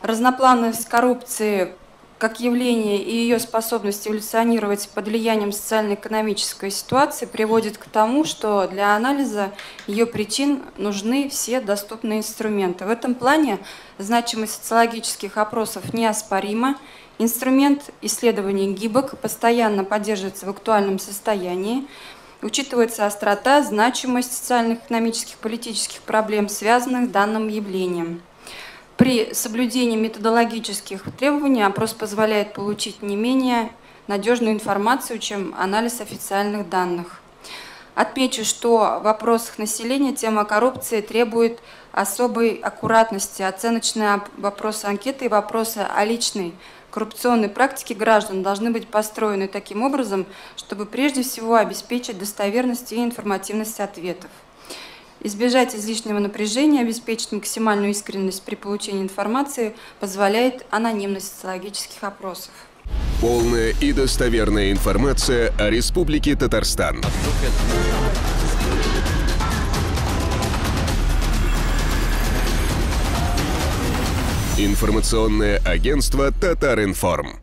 Разноплановость коррупции как явление и ее способность эволюционировать под влиянием социально-экономической ситуации приводит к тому, что для анализа ее причин нужны все доступные инструменты. В этом плане значимость социологических опросов неоспорима. Инструмент исследований гибок, постоянно поддерживается в актуальном состоянии. Учитывается острота, значимость социально-экономических, политических проблем, связанных с данным явлением. При соблюдении методологических требований опрос позволяет получить не менее надежную информацию, чем анализ официальных данных. Отмечу, что в вопросах населения тема коррупции требует особой аккуратности. Оценочные вопросы анкеты и вопросы о личной коррупционной практике граждан должны быть построены таким образом, чтобы прежде всего обеспечить достоверность и информативность ответов. Избежать излишнего напряжения, обеспечить максимальную искренность при получении информации позволяет анонимность социологических опросов. Полная и достоверная информация о Республике Татарстан. Информационное агентство «Татаринформ».